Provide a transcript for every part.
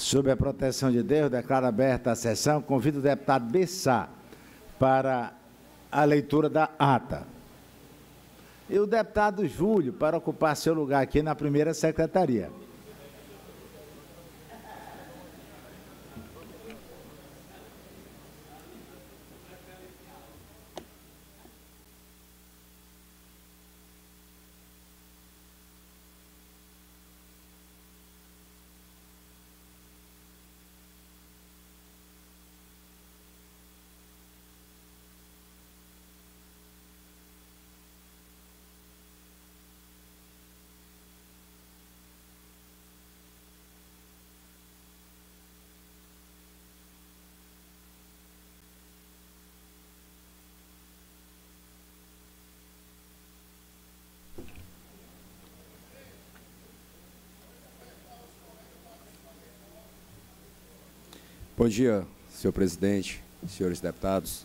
Sob a proteção de Deus, declaro aberta a sessão. Convido o deputado Bessá para a leitura da ata. E o deputado Júlio para ocupar seu lugar aqui na primeira secretaria. Bom dia, senhor presidente, senhores deputados.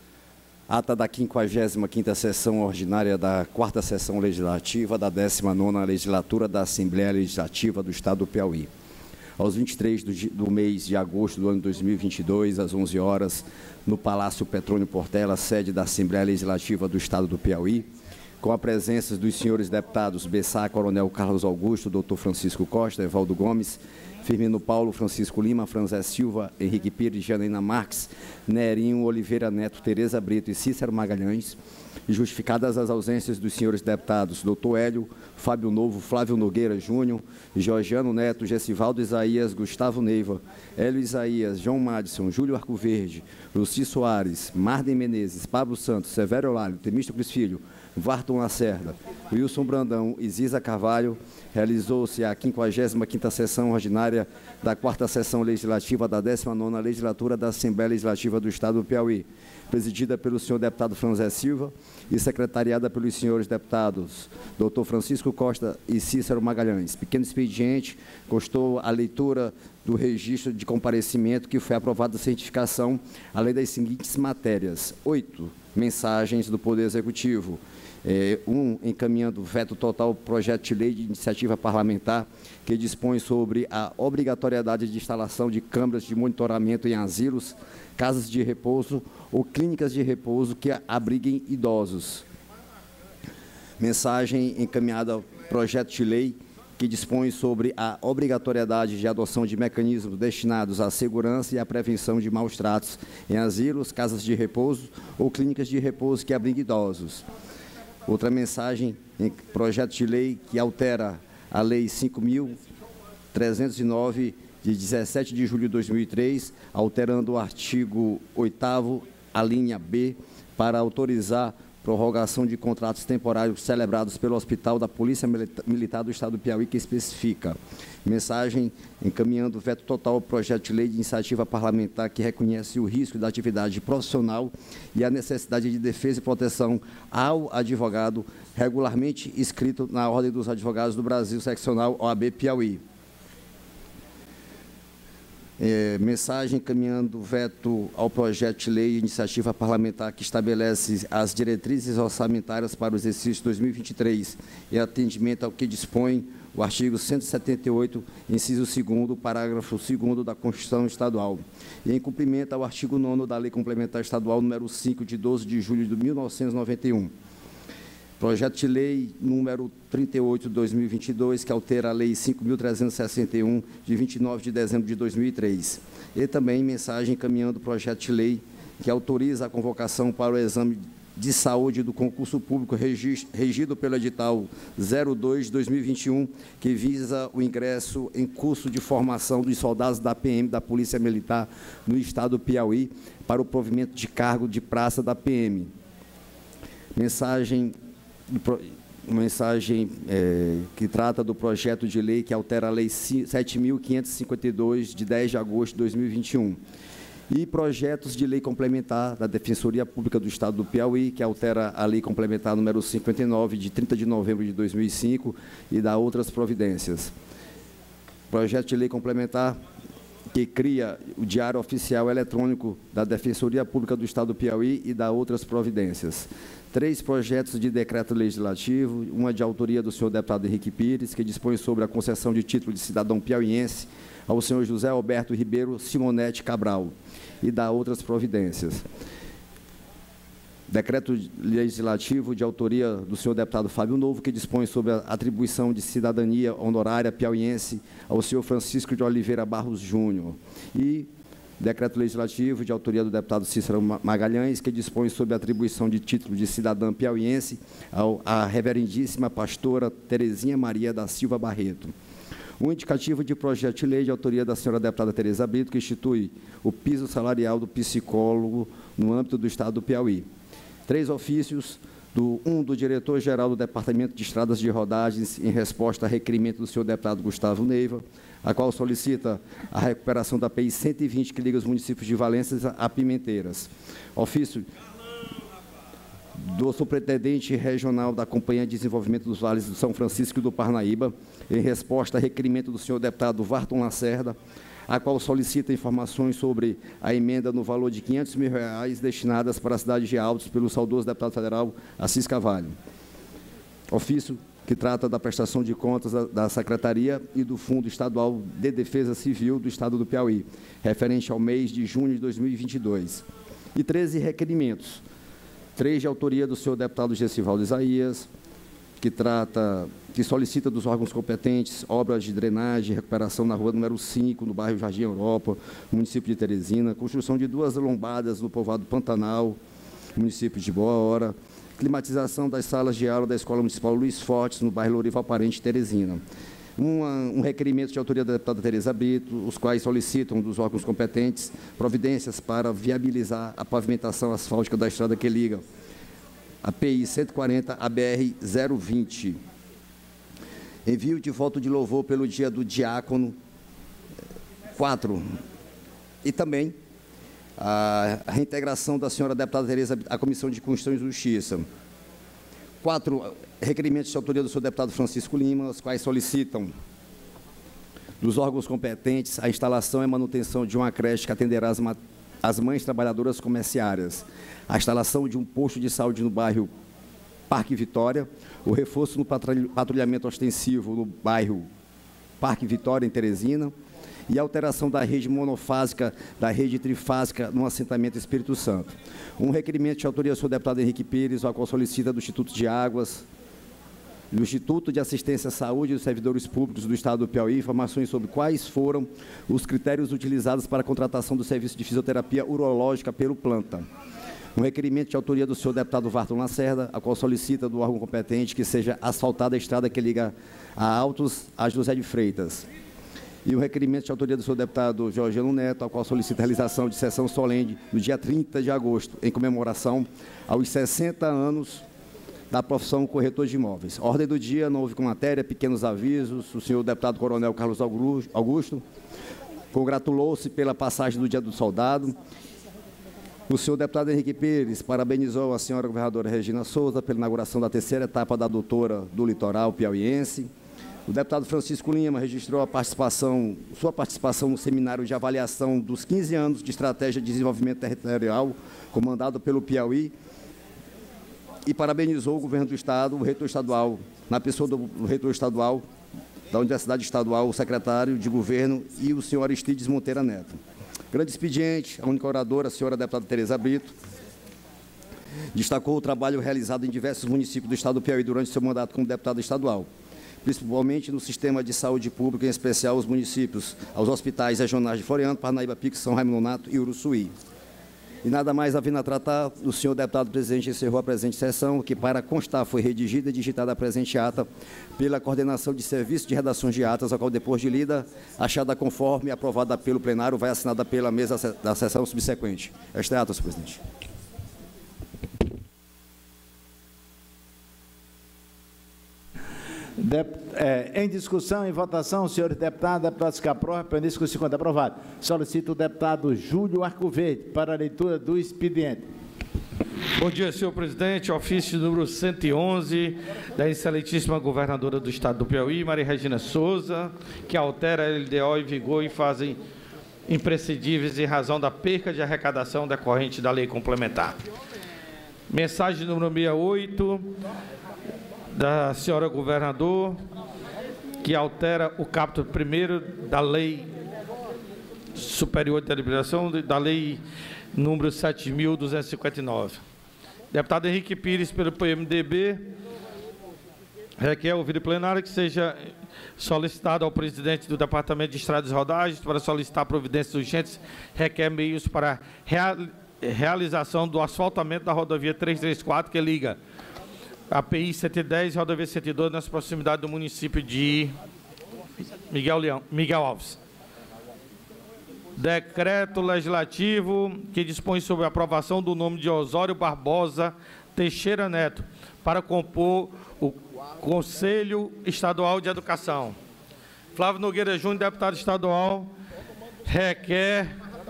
Ata da 55ª sessão ordinária da 4ª sessão legislativa da 19ª legislatura da Assembleia Legislativa do Estado do Piauí. Aos 23 do mês de agosto do ano 2022, às 11 horas, no Palácio Petrônio Portela, sede da Assembleia Legislativa do Estado do Piauí, com a presença dos senhores deputados Bessá, Coronel Carlos Augusto, doutor Francisco Costa, Evaldo Gomes, Firmino Paulo, Francisco Lima, Franzé Silva, Henrique Pires, Janaína Marques, Nerinho Oliveira Neto, Tereza Brito e Cícero Magalhães, e justificadas as ausências dos senhores deputados doutor Hélio, Fábio Novo, Flávio Nogueira Júnior, Georgiano Neto, Gessivaldo Isaías, Gustavo Neiva, Hélio Isaías, João Madison, Júlio Arcoverde, Luci Soares, Marden Menezes, Pablo Santos, Severo Olálio, Temístocles Filho, Varton Lacerda, Wilson Brandão e Ziza Carvalho, realizou-se a 55ª sessão ordinária da 4ª sessão legislativa da 19ª legislatura da Assembleia Legislativa do Estado do Piauí, presidida pelo senhor deputado Franzé Silva e secretariada pelos senhores deputados doutor Francisco Costa e Cícero Magalhães. Pequeno expediente, constou a leitura do registro de comparecimento que foi aprovada a certificação, além das seguintes matérias. 8. Mensagens do Poder Executivo. 1. Encaminhando veto total ao projeto de lei de iniciativa parlamentar que dispõe sobre a obrigatoriedade de instalação de câmeras de monitoramento em asilos, casas de repouso ou clínicas de repouso que abriguem idosos. Mensagem encaminhada ao projeto de lei que dispõe sobre a obrigatoriedade de adoção de mecanismos destinados à segurança e à prevenção de maus tratos em asilos, casas de repouso ou clínicas de repouso que abriguem idosos. Outra mensagem em projeto de lei que altera a Lei 5.309, de 17 de julho de 2003, alterando o artigo 8º, a linha B, para autorizar prorrogação de contratos temporários celebrados pelo Hospital da Polícia Militar do Estado do Piauí, que especifica. Mensagem encaminhando veto total ao projeto de lei de iniciativa parlamentar que reconhece o risco da atividade profissional e a necessidade de defesa e proteção ao advogado regularmente inscrito na Ordem dos Advogados do Brasil, seccional OAB Piauí. Mensagem encaminhando veto ao projeto de lei de iniciativa parlamentar que estabelece as diretrizes orçamentárias para o exercício 2023 e atendimento ao que dispõe o artigo 178, inciso 2º, parágrafo 2º da Constituição Estadual, e em cumprimento ao artigo 9º da Lei Complementar Estadual número 5, de 12 de julho de 1991. Projeto de lei número 38 de 2022, que altera a Lei 5.361, de 29 de dezembro de 2003. E também mensagem encaminhando o projeto de lei que autoriza a convocação para o exame de saúde do concurso público regido pelo edital 02 de 2021, que visa o ingresso em curso de formação dos soldados da PM, da Polícia Militar, no Estado do Piauí, para o provimento de cargo de praça da PM. Mensagem que trata do projeto de lei que altera a Lei 7.552, de 10 de agosto de 2021. E projetos de lei complementar da Defensoria Pública do Estado do Piauí, que altera a Lei Complementar número 59, de 30 de novembro de 2005, e dá outras providências. Projeto de lei complementar que cria o Diário Oficial Eletrônico da Defensoria Pública do Estado do Piauí e da outras providências. 3 projetos de decreto legislativo, uma de autoria do senhor deputado Henrique Pires, que dispõe sobre a concessão de título de cidadão piauiense ao senhor José Alberto Ribeiro Simonete Cabral, e da outras providências. Decreto legislativo de autoria do senhor deputado Fábio Novo, que dispõe sobre a atribuição de cidadania honorária piauiense ao senhor Francisco de Oliveira Barros Júnior. E decreto legislativo de autoria do deputado Cícero Magalhães, que dispõe sobre a atribuição de título de cidadã piauiense à reverendíssima pastora Terezinha Maria da Silva Barreto. Um indicativo de projeto de lei de autoria da senhora deputada Tereza Brito, que institui o piso salarial do psicólogo no âmbito do Estado do Piauí. 3 ofícios, do diretor-geral do Departamento de Estradas de Rodagens, em resposta a requerimento do senhor deputado Gustavo Neiva, a qual solicita a recuperação da PI 120, que liga os municípios de Valências a Pimenteiras. Ofício do Superintendente Regional da Companhia de Desenvolvimento dos Vales do São Francisco e do Parnaíba, em resposta a requerimento do senhor deputado Varton Lacerda, a qual solicita informações sobre a emenda no valor de R$ 500 mil destinadas para a cidade de Altos pelo saudoso deputado federal Assis Carvalho. Ofício que trata da prestação de contas da Secretaria e do Fundo Estadual de Defesa Civil do Estado do Piauí, referente ao mês de junho de 2022. E 13 requerimentos. 3 de autoria do senhor deputado Gessivaldo Isaías, que solicita dos órgãos competentes obras de drenagem e recuperação na rua número 5, no bairro Jardim Europa, município de Teresina, construção de 2 lombadas no povoado Pantanal, município de Boa Hora, climatização das salas de aula da Escola Municipal Luiz Fortes, no bairro Lourival Parente, Teresina. Um requerimento de autoria da deputada Tereza Brito, os quais solicitam dos órgãos competentes providências para viabilizar a pavimentação asfáltica da estrada que liga a PI 140 à BR 020. Envio de voto de louvor pelo dia do diácono 4. E também a reintegração da senhora deputada Tereza à Comissão de Constituição e Justiça. 4 requerimentos de autoria do senhor deputado Francisco Lima, os quais solicitam dos órgãos competentes a instalação e manutenção de uma creche que atenderá as mães trabalhadoras comerciárias, a instalação de um posto de saúde no bairro Parque Vitória, o reforço no patrulhamento ostensivo no bairro Parque Vitória, em Teresina, e a alteração da rede monofásica da rede trifásica no assentamento Espírito Santo. Um requerimento de autoria do senhor deputado Henrique Pires, o qual solicita do Instituto de Águas, do Instituto de Assistência à Saúde e dos Servidores Públicos do Estado do Piauí, informações sobre quais foram os critérios utilizados para a contratação do serviço de fisioterapia urológica pelo planta. Um requerimento de autoria do senhor deputado Varton Lacerda, a qual solicita do órgão competente que seja asfaltada a estrada que liga a Altos a José de Freitas. E um requerimento de autoria do senhor deputado Georgiano Neto, ao qual solicita a realização de sessão solene no dia 30 de agosto, em comemoração aos 60 anos da profissão corretor de imóveis. Ordem do dia, não houve com matéria, pequenos avisos. O senhor deputado Coronel Carlos Augusto congratulou-se pela passagem do Dia do Soldado. O senhor deputado Henrique Pires parabenizou a senhora governadora Regina Souza pela inauguração da 3ª etapa da Doutora do Litoral Piauiense. O deputado Francisco Lima registrou sua participação no seminário de avaliação dos 15 anos de Estratégia de Desenvolvimento Territorial, comandado pelo Piauí, e parabenizou o governo do Estado, o reitor estadual, na pessoa do reitor estadual, da Universidade Estadual, o secretário de governo e o senhor Aristides Monteira Neto. Grande expediente, a única oradora, a senhora deputada Tereza Brito, destacou o trabalho realizado em diversos municípios do Estado do Piauí durante seu mandato como deputado estadual, principalmente no sistema de saúde pública, em especial os municípios, aos hospitais regionais de Floriano, Parnaíba, Pique, São Raimundo Nonato e Uruçuí. E nada mais havendo a tratar, o senhor deputado presidente encerrou a presente sessão, que para constar foi redigida e digitada a presente ata pela Coordenação de Serviço de Redações de Atas, a qual depois de lida, achada conforme, aprovada pelo plenário, vai assinada pela mesa da sessão subsequente. Esta é a ata, senhor presidente. Em discussão, em votação, senhores deputados, deputados que aprovam, permisso que o segundo aprovado. Solicito o deputado Júlio Arcoverde para a leitura do expediente. Bom dia, senhor presidente. Ofício número 111 da excelentíssima governadora do Estado do Piauí, Maria Regina Souza, que altera a LDO em vigor e fazem imprescindíveis em razão da perca de arrecadação decorrente da lei complementar. Mensagem número 68, da senhora governador, que altera o capítulo 1º da Lei Superior de Deliberação, da Lei número 7.259. Deputado Henrique Pires, pelo PMDB, requer ouvir plenário que seja solicitado ao presidente do Departamento de Estradas e Rodagens para solicitar providências urgentes, requer meios para realização do asfaltamento da rodovia 334, que liga a PI 110 e rodovia 102, nas proximidades do município de Miguel Alves. Decreto legislativo que dispõe sobre a aprovação do nome de Osório Barbosa Teixeira Neto para compor o Conselho Estadual de Educação. Flávio Nogueira Júnior, deputado estadual, requer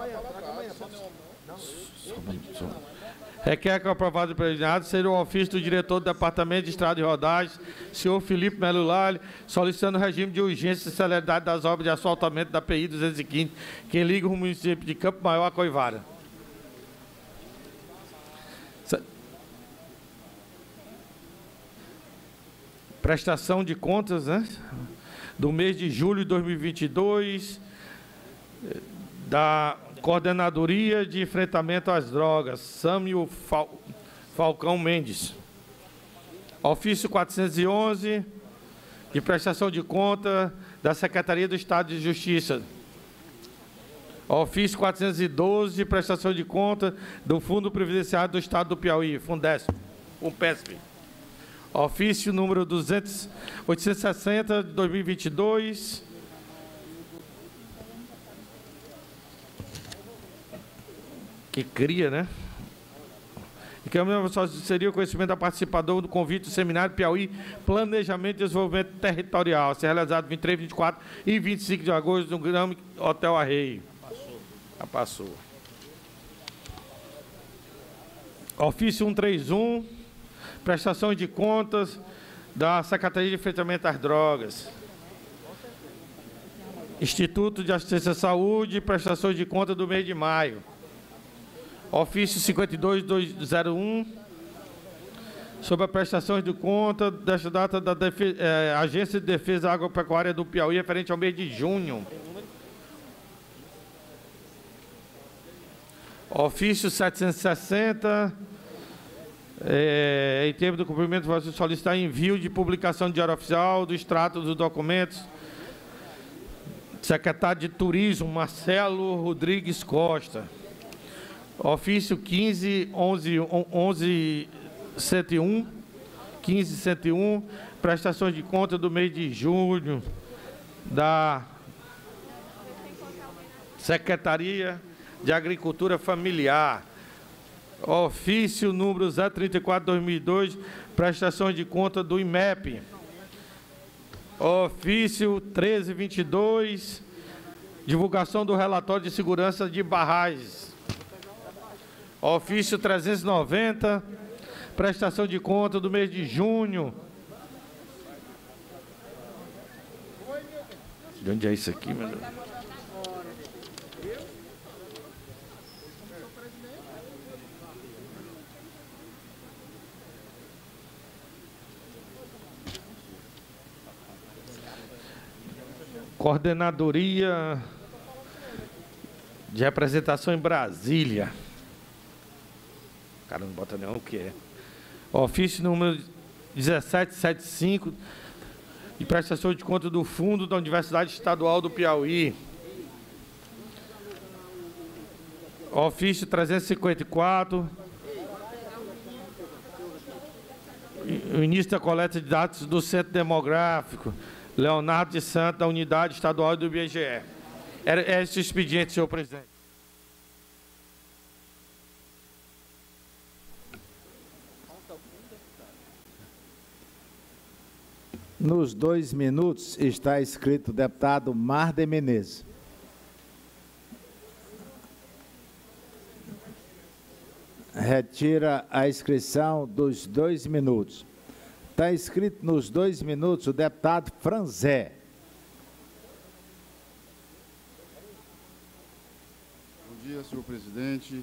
que o aprovado preliminar seja o ofício do diretor do Departamento de Estrada e Rodagens, senhor Felipe Melo Lali, solicitando o regime de urgência e celeridade das obras de asfaltamento da PI 215, que liga o município de Campo Maior a Coivara. Prestação de contas, né, do mês de julho de 2022, da Coordenadoria de Enfrentamento às Drogas, Sâmio Falcão Mendes. Ofício 411, de prestação de conta da Secretaria do Estado de Justiça. Ofício 412, de prestação de conta do Fundo Previdenciário do Estado do Piauí, Fundesp, FUNPESP. Ofício número 860, de 2022, que cria, né? E que só seria o conhecimento da participador do convite do Seminário Piauí Planejamento e Desenvolvimento Territorial, a ser realizado 23, 24 e 25 de agosto no Grande Hotel Arreio. Passou. Ofício 131, prestação de contas da Secretaria de Enfrentamento às Drogas. Instituto de Assistência à Saúde, prestação de conta do mês de maio. Ofício 52.201, sobre a prestação de conta desta data da Agência de Defesa Agropecuária do Piauí, referente ao mês de junho. Ofício 760, em termos do cumprimento, você solicitar envio de publicação de diário oficial do extrato dos documentos. Secretário de Turismo, Marcelo Rodrigues Costa. Ofício 15.11.101, prestações de conta do mês de julho da Secretaria de Agricultura Familiar. Ofício número 034/2002, prestações de conta do IMEP. Ofício 1322, divulgação do relatório de segurança de barragens. Ofício 390, prestação de conta do mês de junho. De onde é isso aqui, meu Deus? Coordenadoria de Representação em Brasília. Cara, não bota nem o que é. Ofício número 1775, de prestação de conta do Fundo da Universidade Estadual do Piauí. Ofício 354, o início da coleta de dados do Centro Demográfico, Leonardo de Santos, da Unidade Estadual do IBGE. Era esse o expediente, senhor presidente. Nos 2 minutos está escrito o deputado Marder Menezes. Retira a inscrição dos 2 minutos. Está escrito nos 2 minutos o deputado Franzé. dia, senhor presidente.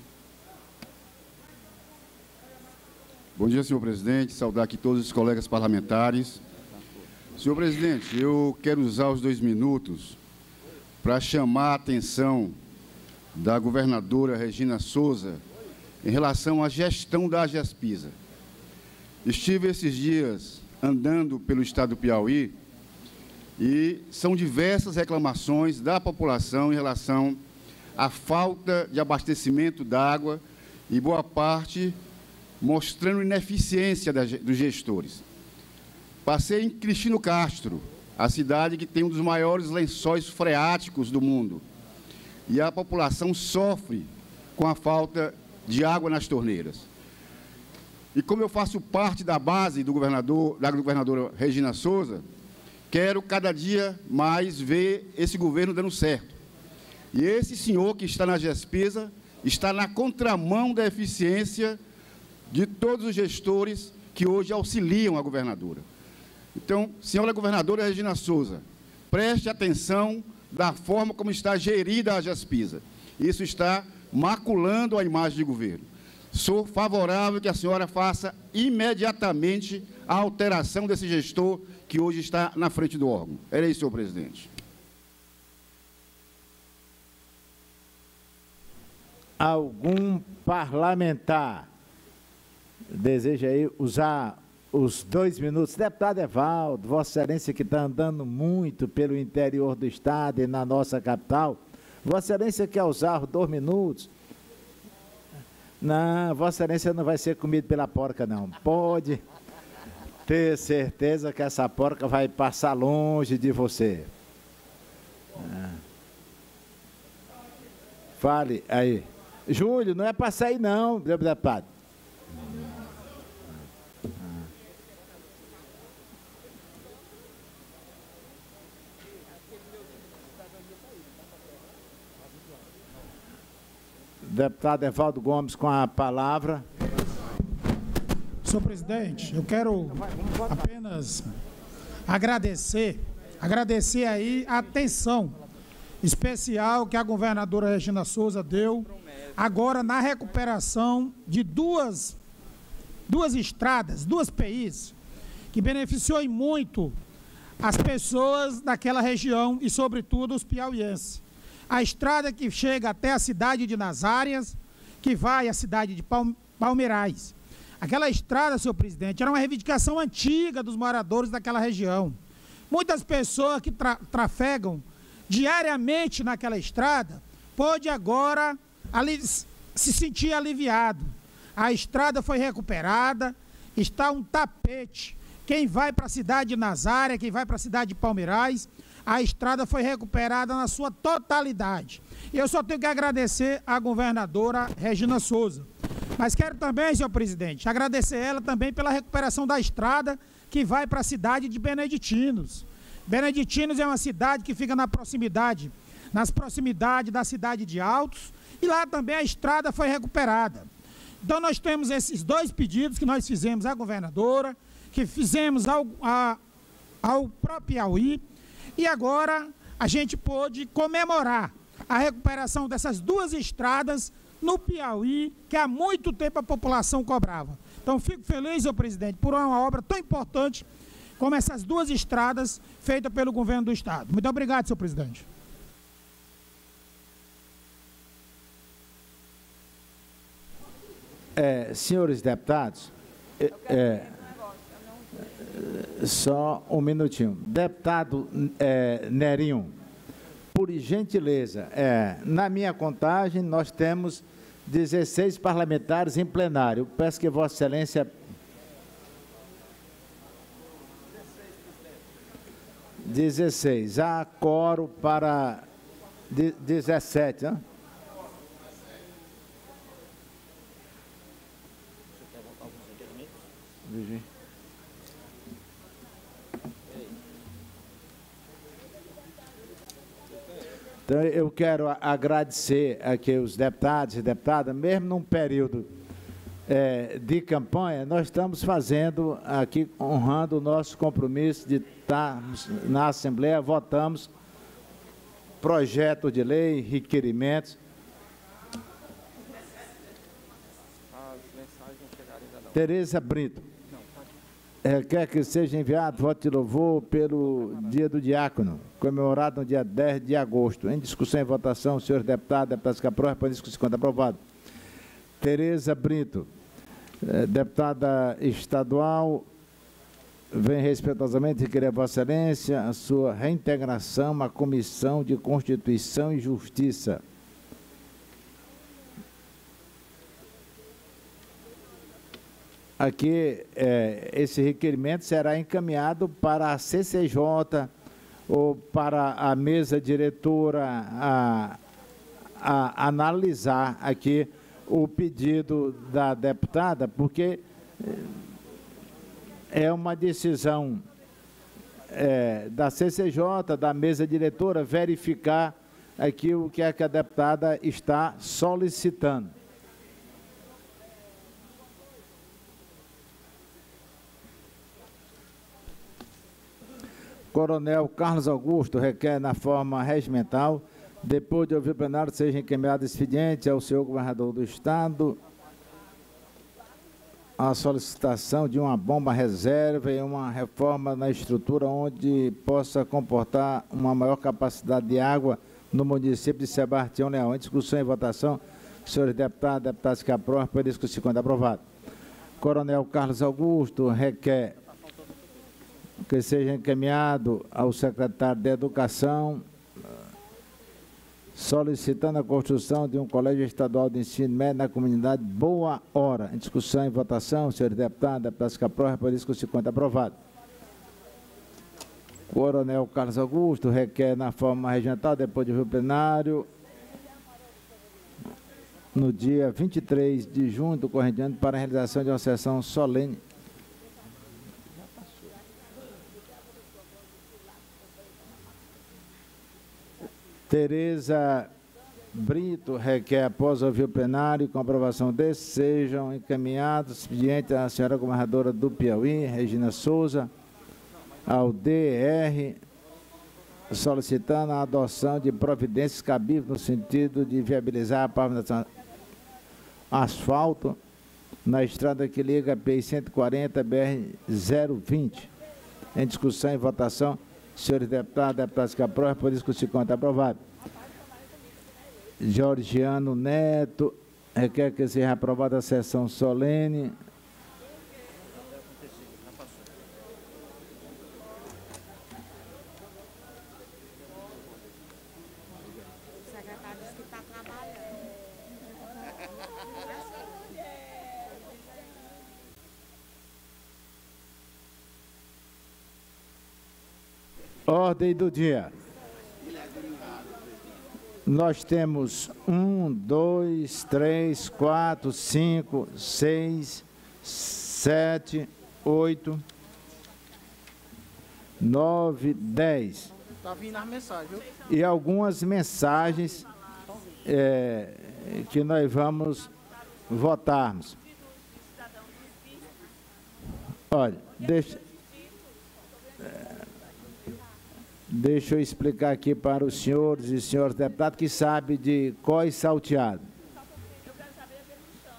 Bom dia, senhor presidente. Saudar aqui todos os colegas parlamentares. Senhor presidente, eu quero usar os 2 minutos para chamar a atenção da governadora Regina Souza em relação à gestão da AGESPISA. Estive esses dias andando pelo estado do Piauí e são diversas reclamações da população em relação à falta de abastecimento d'água e boa parte mostrando ineficiência dos gestores. Passei em Cristino Castro, a cidade que tem um dos maiores lençóis freáticos do mundo, e a população sofre com a falta de água nas torneiras. E como eu faço parte da base da governadora Regina Souza, quero cada dia mais ver esse governo dando certo. E esse senhor que está na AGESPISA está na contramão da eficiência de todos os gestores que hoje auxiliam a governadora. Então, senhora governadora Regina Souza, preste atenção da forma como está gerida a AGESPISA. Isso está maculando a imagem de governo. Sou favorável que a senhora faça imediatamente a alteração desse gestor que hoje está na frente do órgão. Era isso, senhor presidente. Algum parlamentar deseja aí usar os 2 minutos? Deputado Evaldo, Vossa Excelência que está andando muito pelo interior do estado e na nossa capital, Vossa Excelência quer usar os 2 minutos? Não, Vossa Excelência não vai ser comido pela porca, não. Pode ter certeza que essa porca vai passar longe de você. Fale aí. Júlio, não é para sair, não, deputado. Deputado Evaldo Gomes com a palavra. Senhor presidente, eu quero apenas agradecer aí a atenção especial que a governadora Regina Souza deu agora na recuperação de duas estradas, 2 PIs, que beneficiou em muito as pessoas daquela região e, sobretudo, os piauienses. A estrada que chega até a cidade de Nazárias, que vai à cidade de Palmeirais. Aquela estrada, senhor presidente, era uma reivindicação antiga dos moradores daquela região. Muitas pessoas que trafegam diariamente naquela estrada pode agora se sentir aliviado. A estrada foi recuperada, está um tapete. Quem vai para a cidade de Nazária, quem vai para a cidade de Palmeirais, a estrada foi recuperada na sua totalidade. E eu só tenho que agradecer à governadora Regina Souza. Mas quero também, senhor presidente, agradecer ela também pela recuperação da estrada que vai para a cidade de Beneditinos. Beneditinos é uma cidade que fica nas proximidades da cidade de Altos, e lá também a estrada foi recuperada. Então nós temos esses 2 pedidos que nós fizemos à governadora, que fizemos ao próprio Piauí, e agora a gente pôde comemorar a recuperação dessas 2 estradas no Piauí, que há muito tempo a população cobrava. Então, fico feliz, senhor presidente, por uma obra tão importante como essas 2 estradas feitas pelo governo do estado. Muito obrigado, senhor presidente. Senhores deputados, só um minutinho. Deputado Nerinho, por gentileza, na minha contagem nós temos 16 parlamentares em plenário. Peço que Vossa Excelência... 16. Há quórum para 17, né? Então, eu quero agradecer aqui os deputados e deputadas, mesmo num período de campanha, nós estamos fazendo aqui, honrando o nosso compromisso de estarmos na Assembleia, votamos projeto de lei, requerimentos. Tereza Brito. Requer que seja enviado voto de louvor pelo Dia do Diácono, comemorado no dia 10 de agosto. Em discussão e votação, senhores deputados que aprovam, para discussão, quando aprovado. Tereza Brito, deputada estadual, vem respeitosamente requerer a Vossa Excelência a sua reintegração à Comissão de Constituição e Justiça. Aqui, esse requerimento será encaminhado para a CCJ ou para a mesa diretora a analisar aqui o pedido da deputada, porque é uma decisão da CCJ, da mesa diretora, verificar aqui o que é que a deputada está solicitando. Coronel Carlos Augusto requer, na forma regimental, depois de ouvir o plenário, seja encaminhado expediente ao senhor governador do Estado a solicitação de uma bomba reserva e uma reforma na estrutura onde possa comportar uma maior capacidade de água no município de Sebastião Leão. Em discussão e votação, senhores deputados que aprovam, por discussão, quando aprovado. Coronel Carlos Augusto requer que seja encaminhado ao secretário de Educação, solicitando a construção de um colégio estadual de ensino médio na comunidade Boa Hora. Em discussão e votação, senhores deputados que aprovam, por discussão, quando aprovado. Coronel Carlos Augusto requer, na forma regimental, depois de ouvir o plenário, no dia 23 de junho do corrente ano, para a realização de uma sessão solene Tereza Brito requer, após ouvir o plenário, com aprovação desse, sejam encaminhados expediente à senhora governadora do Piauí, Regina Souza, ao DR, solicitando a adoção de providências cabíveis no sentido de viabilizar a pavimentação asfalto na estrada que liga a PI 140 BR-020. Em discussão e votação, senhores deputados que aprovam, por discussão, quando aprovado. Georgiano Neto requer que seja aprovada a sessão solene. O secretário disse que está trabalhando. Ordem do dia. Nós temos 1, 2, 3, 4, 5, 6, 7, 8, 9, 10. Está vindo as mensagens, viu? E algumas mensagens que nós vamos votarmos. Olha, deixa eu explicar aqui para os senhores e senhores deputados que sabem de COI salteado. Eu quero saber a demissão.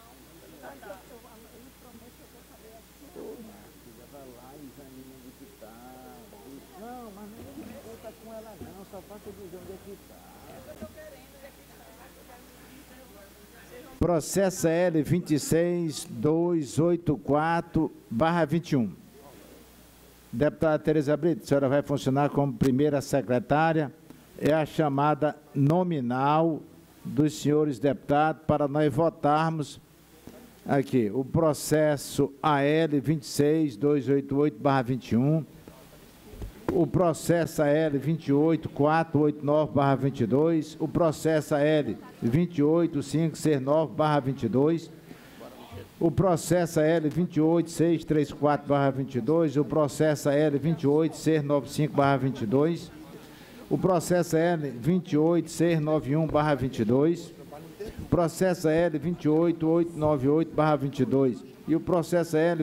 Não, mas não disputa com ela não, só falta dizer onde é que está. Processo L 26284/21. Deputada Tereza Brito, a senhora vai funcionar como primeira secretária, é a chamada nominal dos senhores deputados para nós votarmos aqui o processo AL 26288/21, o processo AL 28489/22, o processo AL 28569/22, o processo AL 28634/22, o processo AL 28695/22, o processo AL 28691/22, processo AL 28898/22 e o processo AL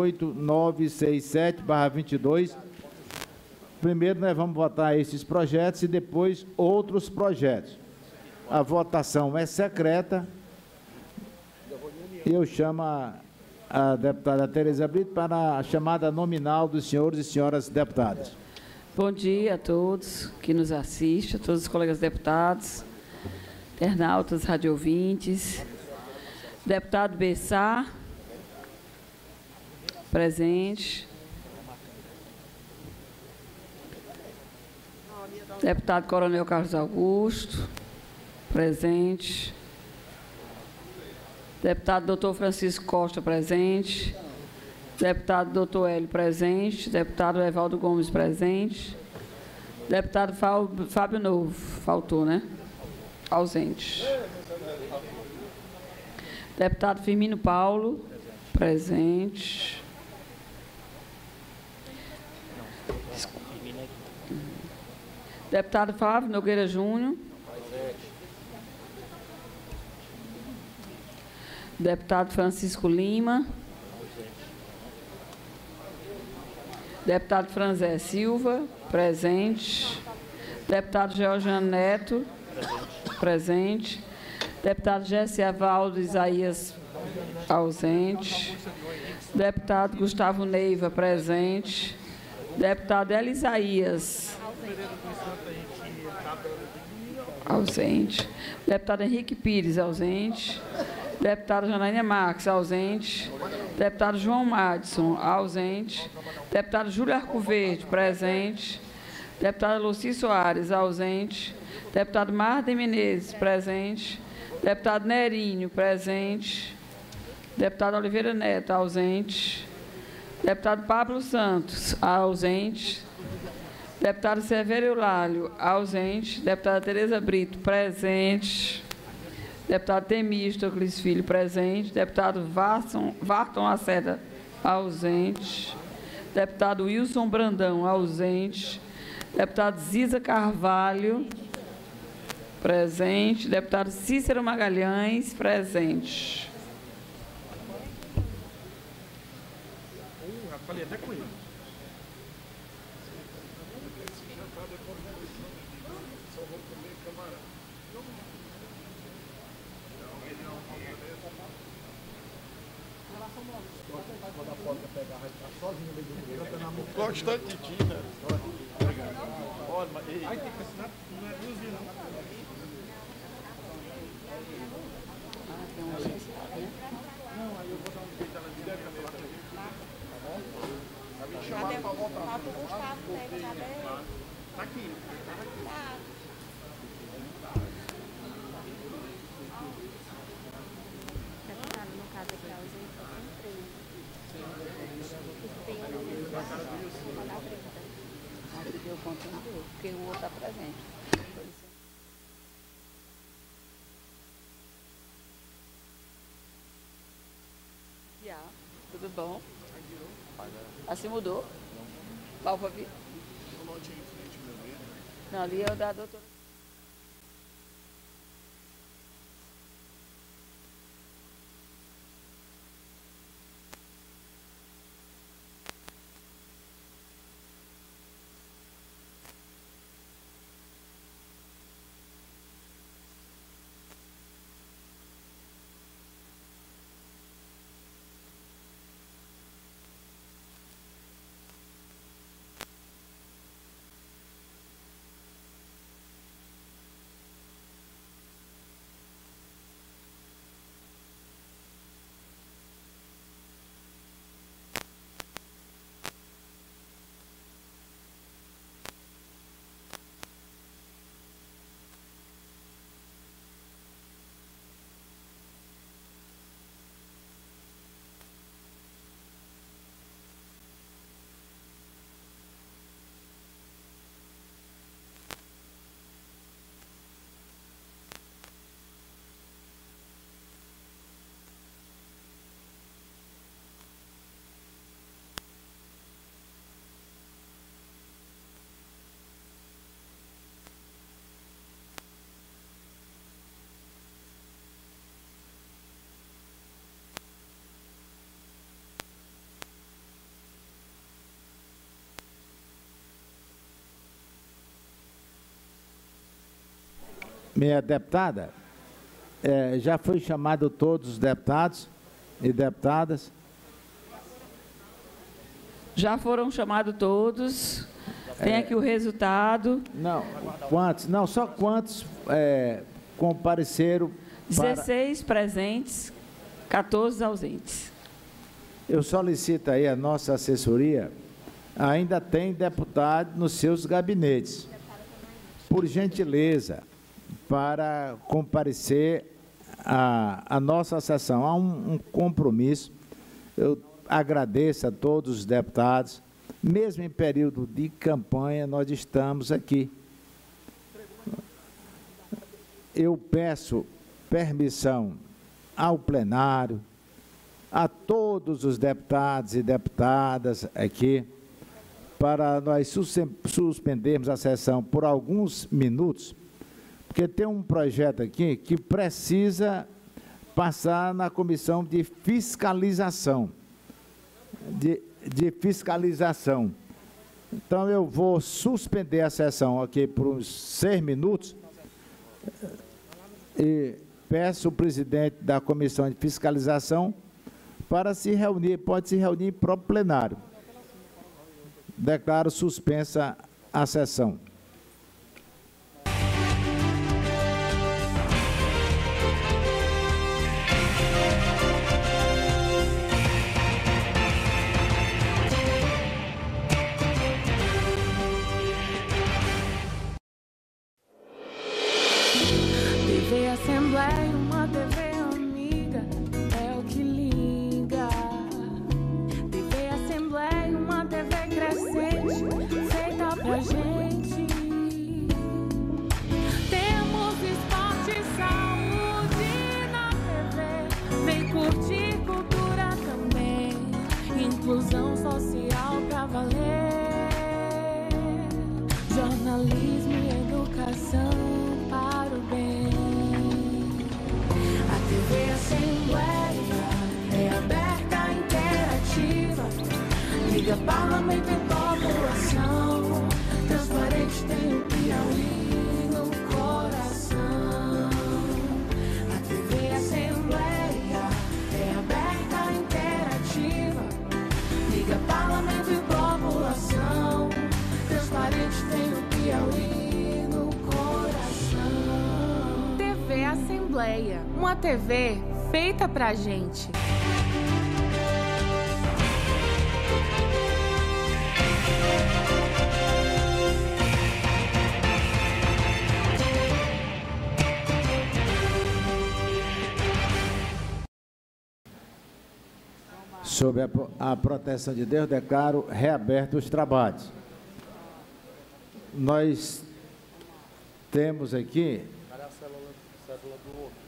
28967/22. Primeiro nós vamos votar esses projetos e depois outros projetos. A votação é secreta. Eu chamo a deputada Tereza Brito para a chamada nominal dos senhores e senhoras deputadas. Bom dia a todos que nos assistem, a todos os colegas deputados, internautas, radiovintes. Deputado Bessá, presente. Deputado Coronel Carlos Augusto, presente. Deputado Doutor Francisco Costa, presente. Deputado Doutor Hélio, presente. Deputado Evaldo Gomes, presente. Deputado Fábio Novo, faltou, né? Ausente. Deputado Firmino Paulo, presente. Deputado Flávio Nogueira Júnior. Deputado Francisco Lima. Deputado Franzé Silva, presente. Deputado Georgiano Neto, presente. Deputado Jesse Avaldo Isaías, ausente. Deputado Gustavo Neiva, presente. Deputado Elisaías, ausente. Deputado Henrique Pires, ausente. Deputada Janaína Marques, ausente. Deputado João Madison, ausente. Deputado Júlio Arcoverde, presente. Deputada Luci Soares, ausente. Deputado Marden Menezes, presente. Deputado Nerinho, presente. Deputado Oliveira Neto, ausente. Deputado Pablo Santos, ausente. Deputado Severo Eulálio, ausente. Deputada Tereza Brito, presente. Deputado Temístocles Filho, presente. Deputado Varton Lacerda, ausente. Deputado Wilson Brandão, ausente. Deputado Ziza Carvalho, presente. Deputado Cícero Magalhães, presente. Falei até com ele. Gostante de ti, né? Olha, mas... Aí tem que assinar, não é 12 não. Não, aí eu vou dar um jeito dela de deve falar com ele. Tá bom? Cadê o Gustavo? Tá aqui. Tá. No caso aqui, a ausência tem 3. Deu conteúdo, porque o outro está presente. Tudo bom? Assim mudou? Alphaville? Não, ali é o da doutora. Minha deputada, já foi chamado todos os deputados e deputadas. Já foram chamados todos. Tem aqui o resultado. Não, quantos? Não, só quantos compareceram para... 16 presentes, 14 ausentes. Eu solicito aí a nossa assessoria, ainda tem deputado nos seus gabinetes. Por gentileza, para comparecer à nossa sessão. Há um compromisso. Eu agradeço a todos os deputados. Mesmo em período de campanha, nós estamos aqui. Eu peço permissão ao plenário, a todos os deputados e deputadas aqui, para nós suspendermos a sessão por alguns minutos, porque tem um projeto aqui que precisa passar na comissão de fiscalização. De fiscalização. Então, eu vou suspender a sessão aqui por uns 6 minutos e peço ao presidente da comissão de fiscalização para se reunir, pode se reunir em próprio plenário. Declaro suspensa a sessão. TV Assembleia, uma TV amiga, é o que liga. TV Assembleia, uma TV crescente, feita pra gente. Temos esporte e saúde na TV, vem curtir cultura também, inclusão social pra valer, jornalismo e educação para o bem. A TV Assembleia é aberta, interativa, liga parlamento e população, transparente, tem o Piauí no coração. A TV Assembleia é aberta, interativa, liga parlamento e população, transparente, tem o Piauí no coração. TV Assembleia, uma TV feita pra gente. Sob a proteção de Deus, declaro reabertos os trabalhos. Nós temos aqui... Cadê a cédula do outro?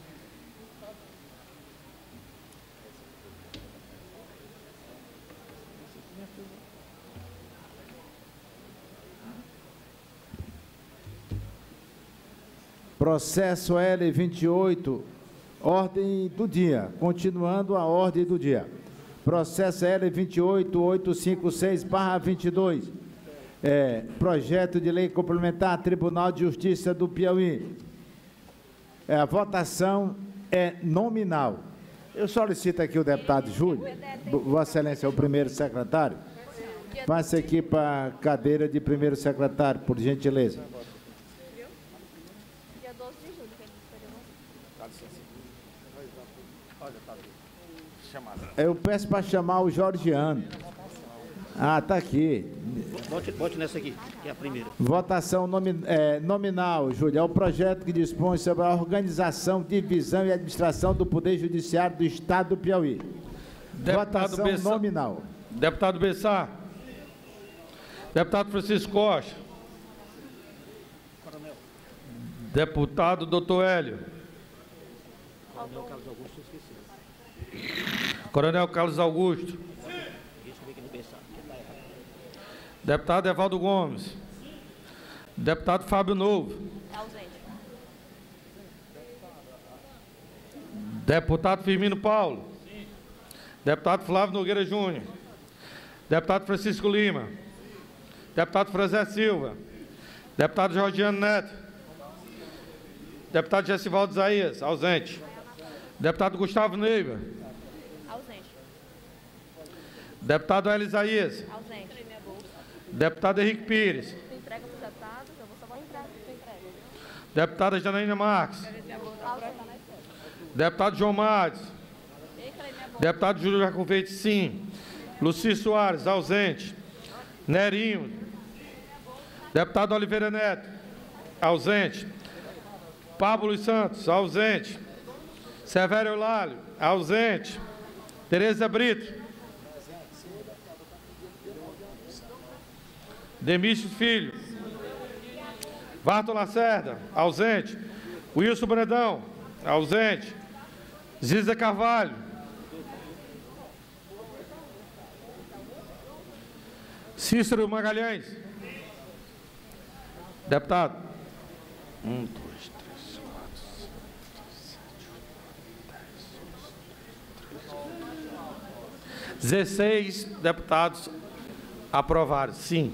Processo L28, ordem do dia. Continuando a ordem do dia. Processo L28856/22. Projeto de lei complementar Tribunal de Justiça do Piauí. A votação é nominal. Eu solicito aqui o deputado Júlio, Vossa Excelência, o primeiro secretário. Passe aqui para a cadeira de primeiro secretário, por gentileza. Dia 12 de julho, que ele Eu peço para chamar o Georgiano. Ah, está aqui. Bote nessa aqui, que é a primeira. Votação nominal, Júlio. É o projeto que dispõe sobre a organização, divisão e administração do Poder Judiciário do Estado do Piauí. Votação nominal. Deputado Bessar. Deputado Francisco Costa. Deputado Dr. Hélio. Coronel Carlos Augusto, esqueci. Coronel Carlos Augusto. Deputado Evaldo Gomes. Deputado Fábio Novo. ausente. Deputado Firmino Paulo. Deputado Flávio Nogueira Júnior. Deputado Francisco Lima. Deputado Frazé Silva. Deputado Georgiano Neto. Deputado Gessivaldo Isaías, ausente. Deputado Gustavo Neiva. Ausente. Deputado Hélio Isaías. Ausente. Deputado Henrique Pires. Entrega para os deputados, eu vou só vou entregar. Deputada Janaína Marques. Deputado João Matos. Deputado Júlio Jacovete, sim. Luci Soares, ausente. Nerinho. Deputado Oliveira Neto, ausente. Pablo Luiz Santos, ausente. Severo Eulálio, ausente. Tereza Brito. Demício Filho. Varto Lacerda, ausente. Wilson Brandão, ausente. Ziza Carvalho. Cícero Magalhães. Deputado. 1, 2, 3, 4, 5, 6, 7, 8, 9, 10, 11, 16 deputados aprovaram, sim.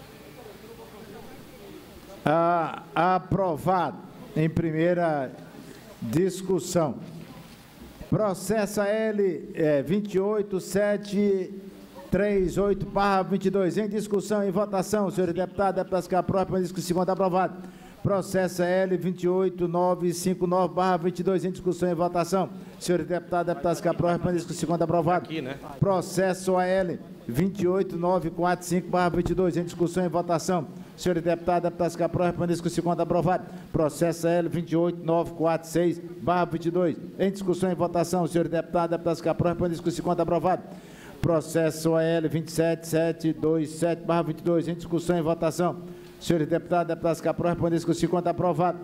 Aprovado em primeira discussão. Processo L 28738/22 em discussão e votação. Senhores deputados, deputados que aprovam, discussão aprovado. Processo L 28959/22 em discussão e votação. Senhores deputados, deputados que aprovam, discussão aprovado. Processo AL 28945/22 em discussão e votação. Senhores deputados, deputados que aprovam, discussão aprovado. Processo L 28946/22 em discussão e votação. Senhores deputados, deputados que aprovam, discussão aprovado. Processo AL 27727/22 em discussão e votação. Senhores deputados, deputados que aprovam, discussão aprovado.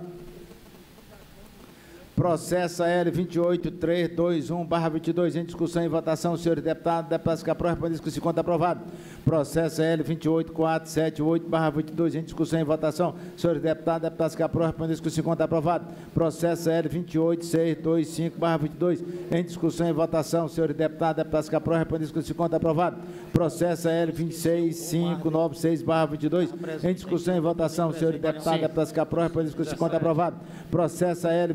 Processo AL 28321/22 em discussão e votação. Senhores deputados, deputados que aprovam, discussão aprovado. Processo AL 28478/22 em discussão e votação. Senhores deputados, deputados que aprovam, discussão aprovado. Processo AL 28625/22 em discussão e votação. Senhores deputados, deputados que aprovam, discussão aprovado. Processo AL 26596/22 em discussão e votação. Senhores deputados, deputados que aprovam, discussão aprovado. Processo AL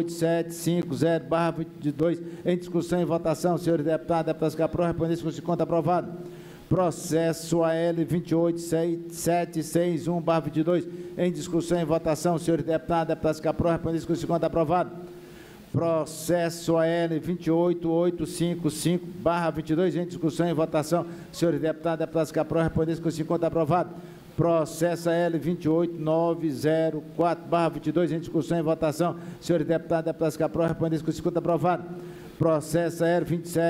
28750/22 em discussão e votação. Senhores deputados, deputados que aprovam, discussão aprovado. Processo AL 28761/22 em discussão e votação. Senhores deputados, deputados que aprovam, discussão aprovado. Processo AL 28855/22 em discussão e votação. Senhores deputados, deputados que aprovam, discussão aprovado. Processo AL 28904/22 em discussão e votação. Senhores deputados, deputados que aprovam, discussão aprovado. Processo AL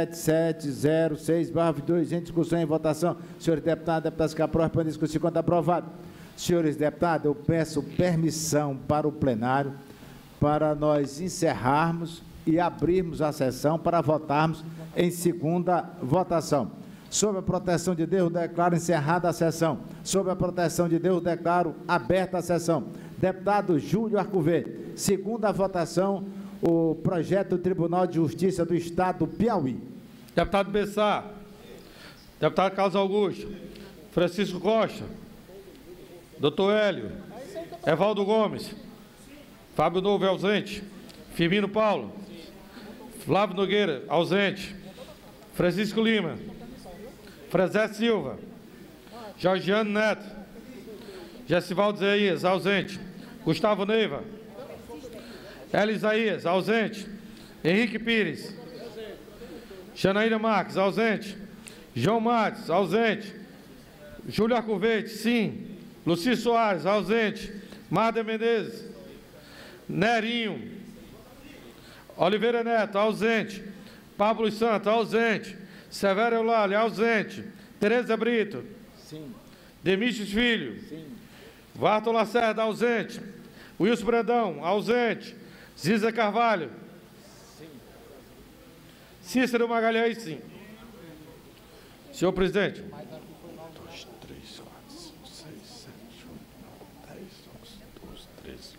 27706/22 em discussão e votação. Senhores deputados, deputados que aprovam, discussão aprovado. Senhores deputados, eu peço permissão para o plenário para nós encerrarmos e abrirmos a sessão para votarmos em segunda votação. Sob a proteção de Deus, declaro encerrada a sessão. Sob a proteção de Deus, declaro aberta a sessão. Deputado Júlio Arcoverde, segunda votação, o projeto do Tribunal de Justiça do Estado do Piauí. Deputado Bessá. Deputado Carlos Augusto. Francisco Costa. Doutor Hélio. Evaldo Gomes. Fábio Novo, ausente. Firmino Paulo. Flávio Nogueira, ausente. Francisco Lima. Frazé Silva. Jorgiano Neto. Gessivaldo Isaías, ausente. Gustavo Neiva. Hélio Isaías, ausente. Henrique Pires. Janaína Marques, ausente. João Matos, ausente. Júlio Arcovete, sim. Luci Soares, ausente. Marta Menezes. Nerinho. Oliveira Neto, ausente. Pablo Santos, ausente. Severo Eulálio, ausente. Tereza Brito. Sim. Demício Filho. Sim. Varto Lacerda, ausente. Wilson Brandão, ausente. Ziza Carvalho. Sim. Cícero Magalhães, sim. Senhor presidente. 1, 2, 3, 4, 5, 6, 7, 8, 9, 10, 11, 12, 13,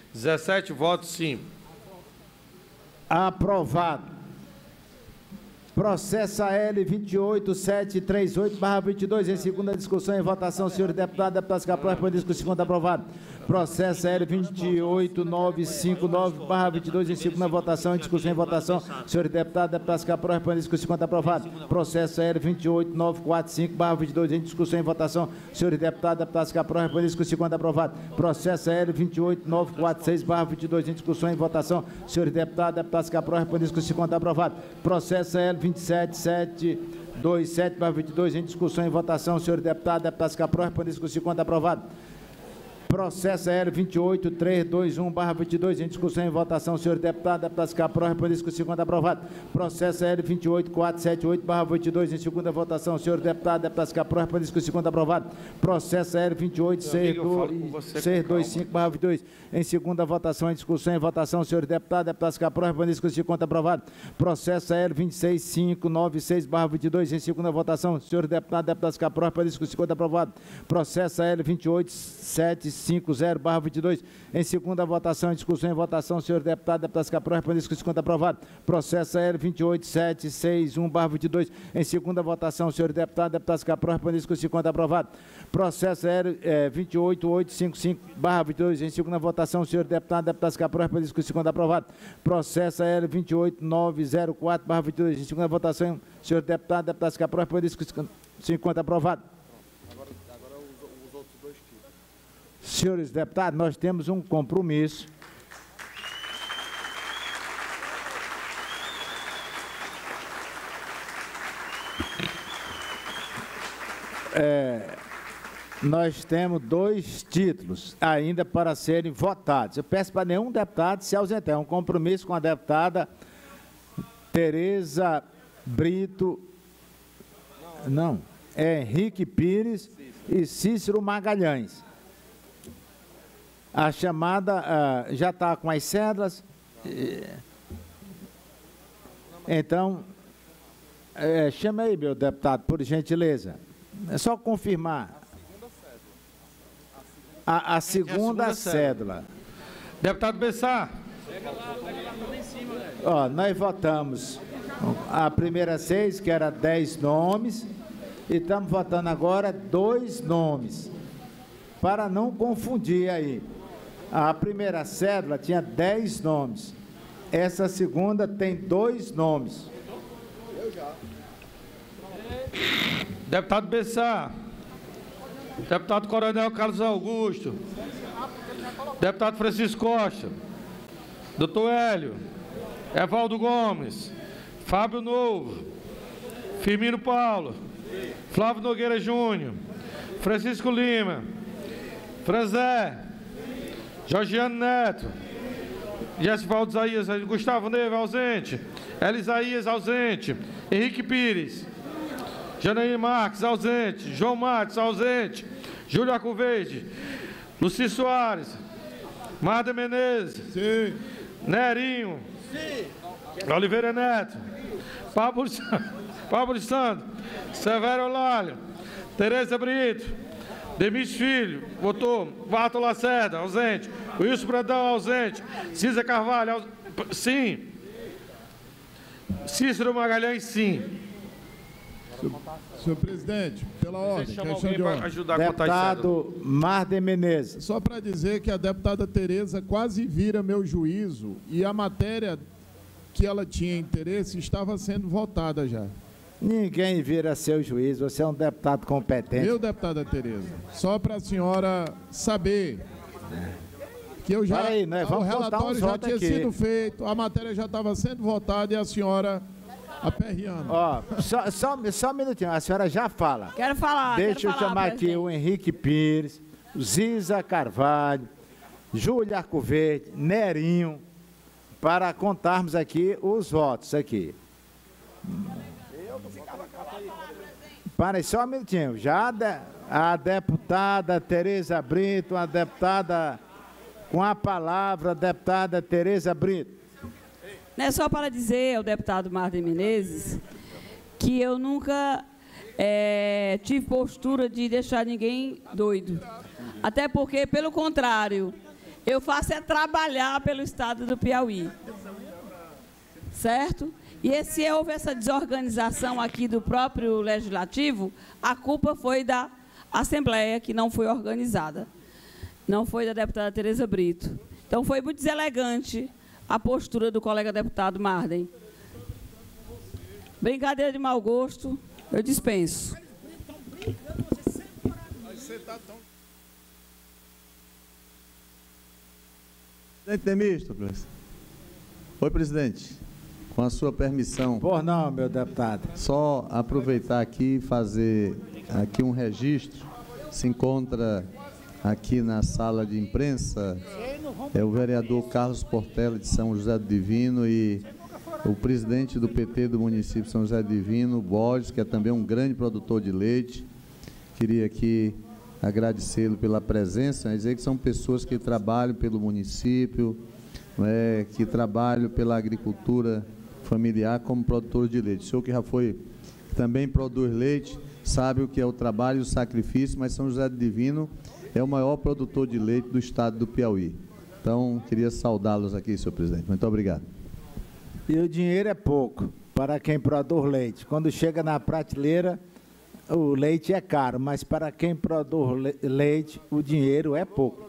17 votos, sim. Aprovado. Processo AL 28738/22, em segunda discussão e votação, senhores deputados, deputados que aprovam, por discussão, segundo aprovado. Processo AL 28959/22, em segunda votação, em discussão e votação, senhores deputados, deputados que aprovam, por discussão, segundo aprovado. Processo AL 28945/22, em discussão e votação, senhores deputados, deputados que aprovam, por discussão, segundo aprovado. Processo AL 28946/22, em discussão e votação, senhores deputados, deputados que aprovam, por discussão, segundo aprovado. Processo AL 27727/22, em discussão e votação, senhores deputados, deputados que aprovam, por discussão, segundo aprovado. Processo aéreo 28321/22, em discussão e votação, senhores deputados, deputados que aprovam, por discussão, segundo aprovado. Processo aéreo 28478/22, em segunda votação, senhores deputados, deputados que aprovam, por discussão, segundo aprovado. Processo aéreo 28625/22, em segunda votação, em discussão e votação, senhores deputados, deputados que aprovam, por discussão, segundo aprovado. Processo aéreo 26596/22, em segunda votação, senhores deputados, deputados que aprovam, por discussão, segundo aprovado. Processo aéreo 28750/22, em segunda votação, em discussão e votação, senhores deputados, deputados que aprovam, por discussão, segundo aprovado. Processo aéreo 28761/22, em segunda votação, senhores deputados, deputados que aprovam, por discussão, segundo aprovado. Processo aéreo 28855/22, em segunda votação, senhores deputados, deputados que aprovam, por discussão, segundo aprovado. Processo aéreo 28904/22, em segunda votação, senhores deputados, deputados que aprovam, por discussão, segundo aprovado. Senhores deputados, nós temos um compromisso nós temos 2 títulos ainda para serem votados. Eu peço para nenhum deputado se ausentar. É um compromisso com a deputada Tereza Brito, Henrique Pires e Cícero Magalhães. A chamada já está com as cédulas. Então, chama aí, meu deputado, por gentileza. É só confirmar. A segunda cédula. Deputado Bessá. Ó, nós votamos a primeira 6, que era 10 nomes, e estamos votando agora 2 nomes, para não confundir aí. A primeira cédula tinha 10 nomes. Essa segunda tem 2 nomes. Deputado Bessá. Deputado Coronel Carlos Augusto. Deputado Francisco Costa. Doutor Hélio. Evaldo Gomes. Fábio Novo. Firmino Paulo. Flávio Nogueira Júnior. Francisco Lima. Franzé. Jorgiano Neto, Gessivaldo Isaías, Gustavo Neve, ausente. Elisaías, ausente. Henrique Pires. Janaína Marques, ausente. João Matos, ausente. Júlio Arcoverde. Luci Soares. Marta Menezes. Sim. Nerinho. Sim. Oliveira Neto. Pablo Santos. Severo Olálio. Tereza Brito. Demis Filho, votou. Varto Lacerda, ausente. Wilson Brandão, ausente. Cisa Carvalho, sim. Cícero Magalhães, sim. Senhor presidente, pela ordem, questão de ordem. Deputado Marden Menezes. Só para dizer que a deputada Tereza quase vira meu juízo e a matéria que ela tinha interesse estava sendo votada já. Ninguém vira seu juiz, você é um deputado competente. Meu, deputada Tereza, só para a senhora saber que eu já, aí, o relatório já tinha sido feito, a matéria já estava sendo votada e a senhora aperreando. Ó, só um minutinho, a senhora já fala. Quero falar. Deixa eu chamar aqui o Henrique Pires, o Ziza Carvalho, Júlio Arcoverde, Nerinho, para contarmos aqui os votos aqui. Para aí, só um minutinho. Já a deputada Tereza Brito, a deputada com a palavra, a deputada Tereza Brito. É só para dizer ao deputado Marden Menezes que eu nunca tive postura de deixar ninguém doido. Até porque, pelo contrário, eu faço trabalhar pelo estado do Piauí. Certo? E se houve essa desorganização aqui do próprio Legislativo, a culpa foi da Assembleia, que não foi organizada. Não foi da deputada Tereza Brito. Então, foi muito deselegante a postura do colega deputado Marden. Brincadeira de mau gosto, eu dispenso. Presidente Temístocles. Oi, presidente. Com a sua permissão. Por não, meu deputado. Só aproveitar aqui e fazer aqui um registro. Se encontra aqui na sala de imprensa o vereador Carlos Portela de São José do Divino e o presidente do PT do município de São José do Divino, Borges, que é também um grande produtor de leite. Queria aqui agradecê-lo pela presença, dizer que são pessoas que trabalham pelo município, que trabalham pela agricultura familiar como produtor de leite. O senhor que já foi, também produz leite, sabe o que é o trabalho e o sacrifício, mas São José do Divino é o maior produtor de leite do estado do Piauí. Então, queria saudá-los aqui, senhor presidente. Muito obrigado. E o dinheiro é pouco para quem produz leite. Quando chega na prateleira, o leite é caro, mas para quem produz leite, o dinheiro é pouco.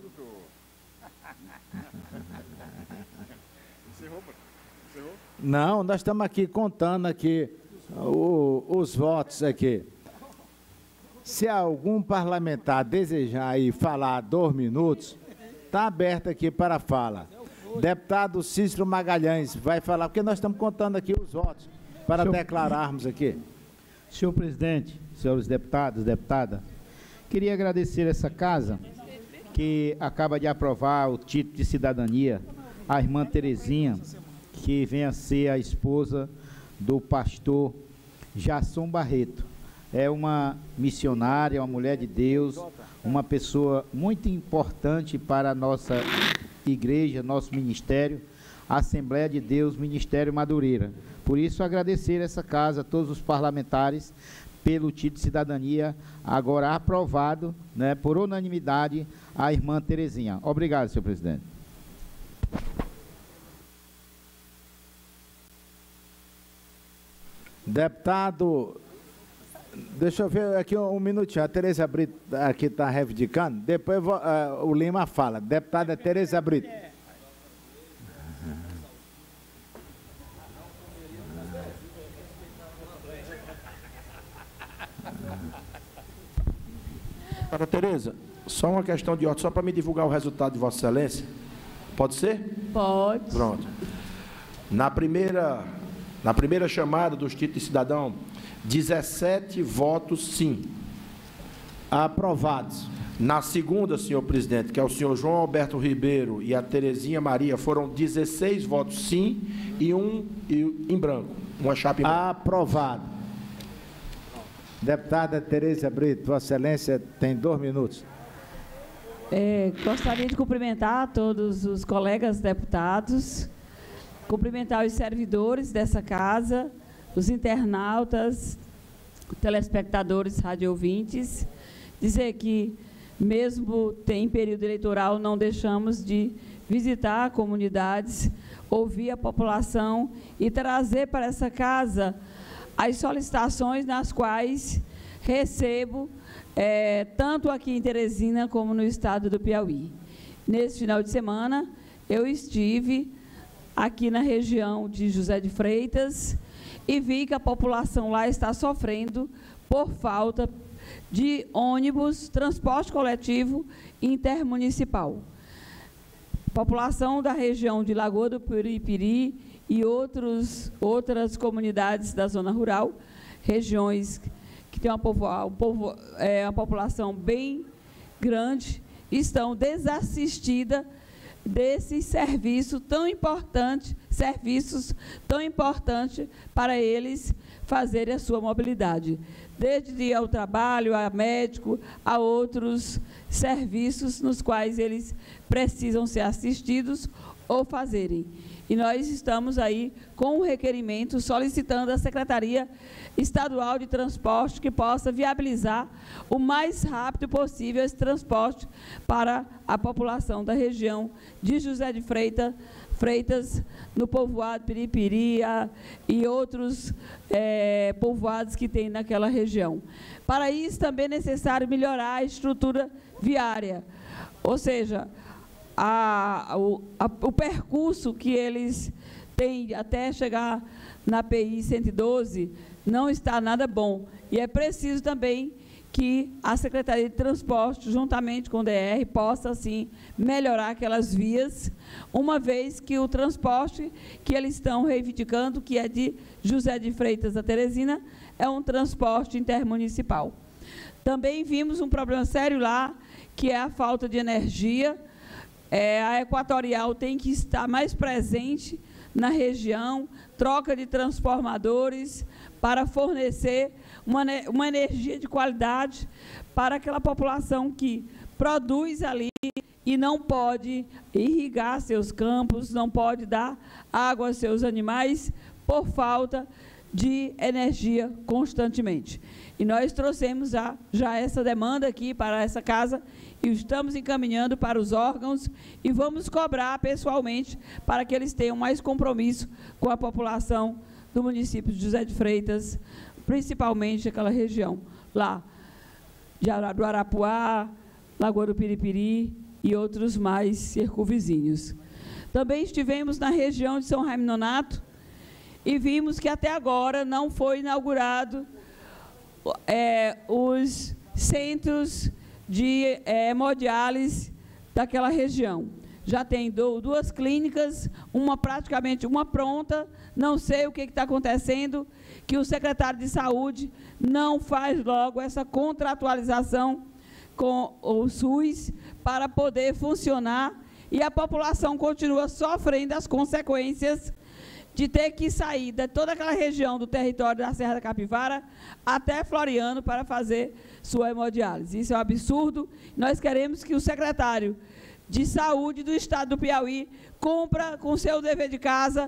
Não, nós estamos aqui contando aqui os votos aqui. Se algum parlamentar desejar aí falar 2 minutos, está aberto aqui para fala. Deputado Cícero Magalhães vai falar, porque nós estamos contando aqui os votos para declararmos aqui. Senhor presidente, senhores deputados, deputada, queria agradecer essa casa que acaba de aprovar o título de cidadania, a irmã Terezinha, que vem a ser a esposa do pastor Jasson Barreto. É uma missionária, uma mulher de Deus, uma pessoa muito importante para a nossa igreja, nosso ministério, a Assembleia de Deus, Ministério Madureira. Por isso, agradecer essa casa, a todos os parlamentares, pelo título de cidadania, agora aprovado, né, por unanimidade, a irmã Terezinha. Obrigado, senhor presidente. Deputado, deixa eu ver aqui um minutinho, a Tereza Brito aqui está reivindicando, depois o Lima fala. Deputada Tereza Brito. Para Tereza, só uma questão de ordem, só para me divulgar o resultado de Vossa Excelência. Pode ser? Pode. Pronto. Na primeira chamada dos títulos de cidadão, 17 votos sim. Aprovados. Na segunda, senhor presidente, que é o senhor João Alberto Ribeiro e a Terezinha Maria, foram 16 votos sim e um em branco. Uma chapa em branco. Aprovado. Deputada Tereza Brito, Vossa Excelência tem 2 minutos. Gostaria de cumprimentar todos os colegas deputados, cumprimentar os servidores dessa casa, os internautas, telespectadores, radioouvintes, dizer que, mesmo em período eleitoral, não deixamos de visitar comunidades, ouvir a população e trazer para essa casa as solicitações nas quais recebo, tanto aqui em Teresina como no estado do Piauí. Nesse final de semana, eu estive aqui na região de José de Freitas e vi que a população lá está sofrendo por falta de ônibus, transporte coletivo intermunicipal. População da região de Lagoa do Piripiri e outras comunidades da zona rural, regiões que têm uma população bem grande, estão desassistidas desses serviços tão importantes para eles fazerem a sua mobilidade, desde ir ao trabalho, a médico, a outros serviços nos quais eles precisam ser assistidos ou fazerem. E nós estamos aí com um requerimento solicitando à Secretaria Estadual de Transporte que possa viabilizar o mais rápido possível esse transporte para a população da região de José de Freitas, no povoado Piripiri e outros povoados que tem naquela região. Para isso, também é necessário melhorar a estrutura viária, ou seja, o percurso que eles têm até chegar na PI 112 não está nada bom. E é preciso também que a Secretaria de Transporte, juntamente com o DR, possa, assim, melhorar aquelas vias, uma vez que o transporte que eles estão reivindicando, que é de José de Freitas a Teresina, é um transporte intermunicipal. Também vimos um problema sério lá, que é a falta de energia. A Equatorial tem que estar mais presente na região, troca de transformadores para fornecer uma energia de qualidade para aquela população que produz ali e não pode irrigar seus campos, não pode dar água aos seus animais por falta de energia constantemente. E nós trouxemos já essa demanda aqui para essa casa e estamos encaminhando para os órgãos e vamos cobrar pessoalmente para que eles tenham mais compromisso com a população do município de José de Freitas, principalmente aquela região lá, do Arapuá, Lagoa do Piripiri e outros mais circunvizinhos. Também estivemos na região de São Raimundo Nonato e vimos que até agora não foi inaugurado os centros de hemodiálise daquela região. Já tem duas clínicas, praticamente uma pronta, não sei o que está acontecendo, que o secretário de Saúde não faz logo essa contratualização com o SUS para poder funcionar e a população continua sofrendo as consequências de ter que sair de toda aquela região do território da Serra da Capivara até Floriano para fazer sua hemodiálise. Isso é um absurdo. Nós queremos que o secretário de Saúde do Estado do Piauí cumpra com seu dever de casa,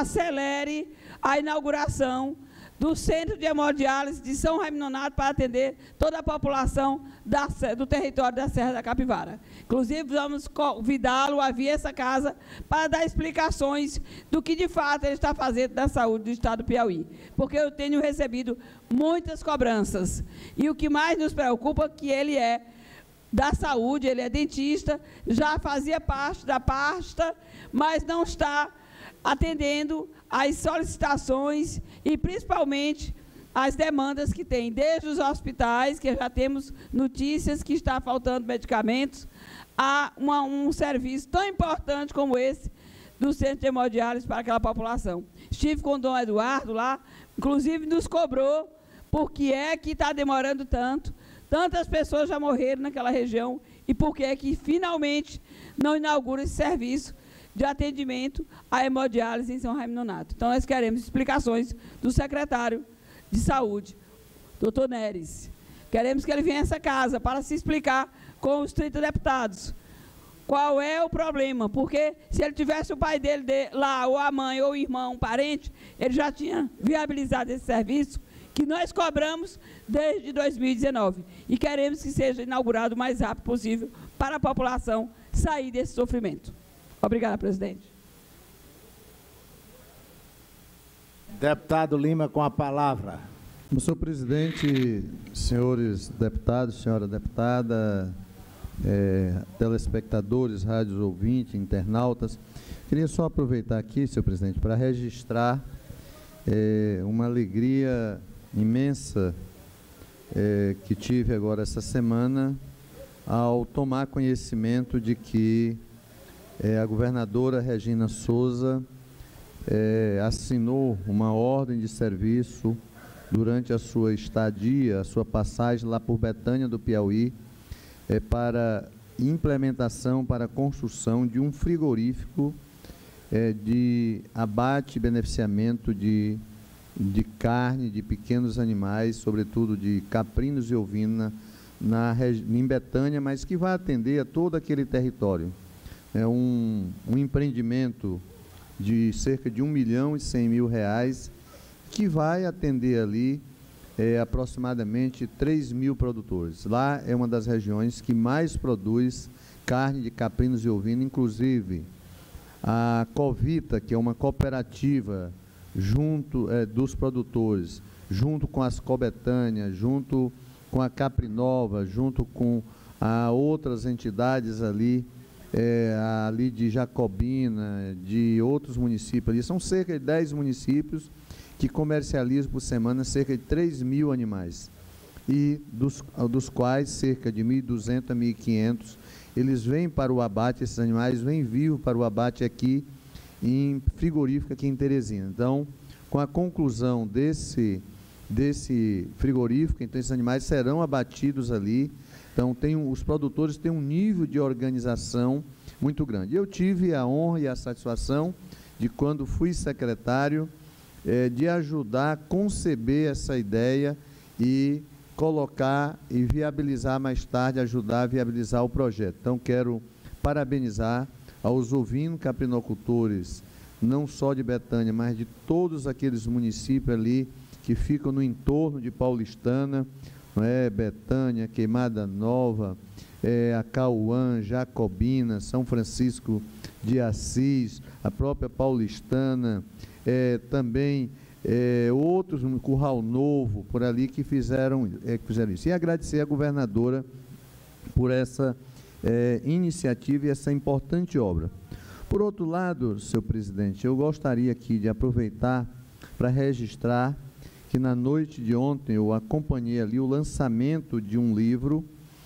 acelere a inauguração do Centro de Hemodiálise de São Raimundo Nonato para atender toda a população do território da Serra da Capivara. Inclusive, vamos convidá-lo a vir a essa casa para dar explicações do que, de fato, ele está fazendo na saúde do Estado do Piauí. Porque eu tenho recebido muitas cobranças. E o que mais nos preocupa é que ele é da saúde, ele é dentista, já fazia parte da pasta, mas não está atendendo às solicitações e, principalmente, às demandas que tem, desde os hospitais, que já temos notícias que está faltando medicamentos, a um serviço tão importante como esse do Centro de Hemodiálise para aquela população. Estive com o Dom Eduardo lá, inclusive nos cobrou por que é que está demorando tanto, tantas pessoas já morreram naquela região e por que é que, finalmente, não inaugura esse serviço de atendimento à hemodiálise em São Raimundo Nonato. Então, nós queremos explicações do secretário de Saúde, doutor Neres. Queremos que ele venha a essa casa para se explicar com os 30 deputados qual é o problema, porque se ele tivesse o pai dele lá, ou a mãe, ou o irmão, um parente, ele já tinha viabilizado esse serviço que nós cobramos desde 2019 e queremos que seja inaugurado o mais rápido possível para a população sair desse sofrimento. Obrigada, presidente. Deputado Lima, com a palavra. Senhor presidente, senhores deputados, senhora deputada, telespectadores, rádios ouvintes, internautas, queria só aproveitar aqui, senhor presidente, para registrar uma alegria imensa que tive agora essa semana ao tomar conhecimento de que a governadora Regina Souza assinou uma ordem de serviço durante a sua estadia, a sua passagem lá por Betânia do Piauí, para implementação, para construção de um frigorífico de abate e beneficiamento de carne de pequenos animais, sobretudo de caprinos e ovina, em Betânia, mas que vai atender a todo aquele território. É um empreendimento de cerca de R$1.100.000, que vai atender ali aproximadamente 3 mil produtores. Lá é uma das regiões que mais produz carne de caprinos e ovino, inclusive a Covita, que é uma cooperativa junto dos produtores, junto com as Cobetâneas, junto com a Caprinova, junto com outras entidades ali, ali de Jacobina, de outros municípios ali, são cerca de 10 municípios que comercializam por semana cerca de 3 mil animais, e dos quais cerca de 1.200 a 1.500 eles vêm para o abate, esses animais vêm vivos para o abate aqui em frigorífico aqui em Teresina. Então, com a conclusão desse frigorífico, então esses animais serão abatidos ali. Então, os produtores têm um nível de organização muito grande. Eu tive a honra e a satisfação de, quando fui secretário, de ajudar a conceber essa ideia e colocar e viabilizar mais tarde, ajudar a viabilizar o projeto. Então, quero parabenizar aos ovino-caprinocultores, não só de Betânia, mas de todos aqueles municípios ali que ficam no entorno de Paulistana, Betânia, Queimada Nova, Acauã, Jacobina, São Francisco de Assis, a própria Paulistana, também outros, no Curral Novo, por ali, que fizeram isso. E agradecer à governadora por essa iniciativa e essa importante obra. Por outro lado, senhor presidente, eu gostaria aqui de aproveitar para registrar que na noite de ontem eu acompanhei ali o lançamento de um livro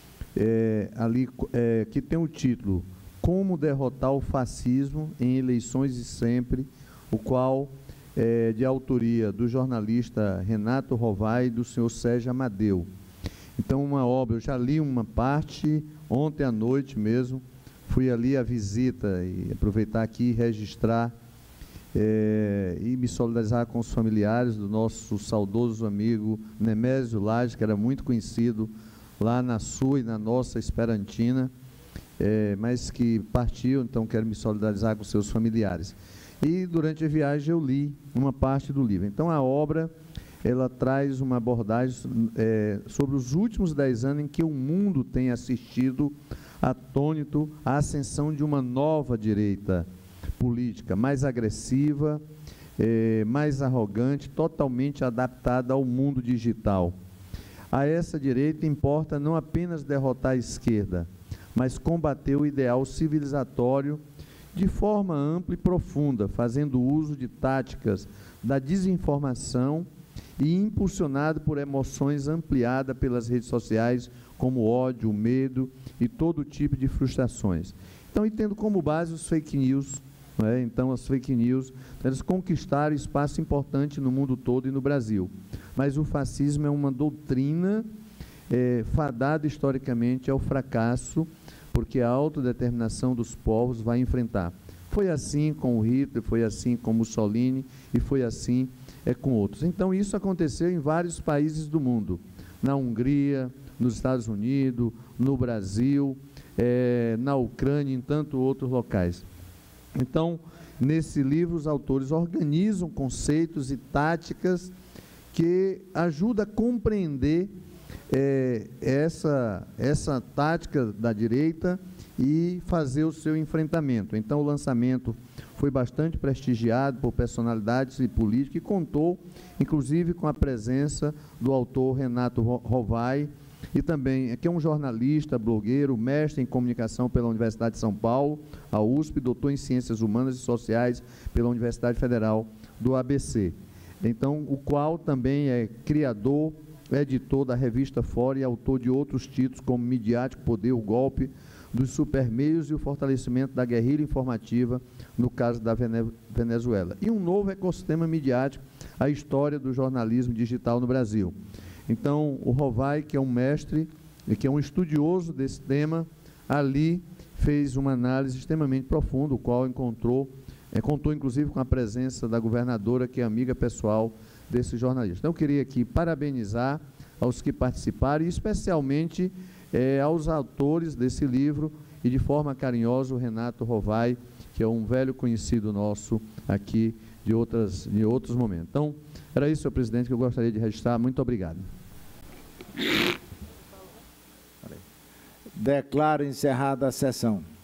que tem o título Como Derrotar o Fascismo em Eleições e Sempre, o qual de autoria do jornalista Renato Rovai e do senhor Sérgio Amadeu. Então, uma obra, eu já li uma parte ontem à noite mesmo, fui ali à visita e aproveitar aqui e registrar e me solidarizar com os familiares do nosso saudoso amigo Nemésio Lage, que era muito conhecido lá na sua e na nossa Esperantina, mas que partiu, então quero me solidarizar com seus familiares. E durante a viagem eu li uma parte do livro. Então, a obra, ela traz uma abordagem sobre os últimos 10 anos em que o mundo tem assistido atônito à ascensão de uma nova direita política, mais agressiva, mais arrogante, totalmente adaptada ao mundo digital. A essa direita importa não apenas derrotar a esquerda, mas combater o ideal civilizatório de forma ampla e profunda, fazendo uso de táticas da desinformação e impulsionado por emoções ampliadas pelas redes sociais, como o ódio, o medo e todo tipo de frustrações. Então, e tendo como base os fake news, então as fake news, elas conquistaram espaço importante no mundo todo e no Brasil. Mas o fascismo é uma doutrina fadada historicamente ao fracasso, porque a autodeterminação dos povos vai enfrentar. Foi assim com o Hitler, foi assim com Mussolini e foi assim com outros. Então, isso aconteceu em vários países do mundo, na Hungria, nos Estados Unidos, no Brasil, na Ucrânia e em tantos outros locais. Então, nesse livro, os autores organizam conceitos e táticas que ajudam a compreender essa tática da direita e fazer o seu enfrentamento. Então, o lançamento foi bastante prestigiado por personalidades e políticos e contou, inclusive, com a presença do autor Renato Rovai, e também, que é um jornalista, blogueiro, mestre em comunicação pela Universidade de São Paulo, a USP, doutor em Ciências Humanas e Sociais pela Universidade Federal do ABC. Então, o qual também é criador, editor da revista Fora e autor de outros títulos como Midiático Poder, o Golpe dos Supermeios e o Fortalecimento da Guerrilha Informativa, no caso da Venezuela. E um novo ecossistema midiático, a história do jornalismo digital no Brasil. Então, o Rovai, que é um mestre, que é um estudioso desse tema, ali fez uma análise extremamente profunda, o qual contou inclusive com a presença da governadora, que é amiga pessoal desse jornalista. Então, eu queria aqui parabenizar aos que participaram, e especialmente aos autores desse livro, e de forma carinhosa o Renato Rovai, que que é um velho conhecido nosso aqui de outros momentos. Então, era isso, senhor presidente, que eu gostaria de registrar. Muito obrigado. Declaro encerrada a sessão.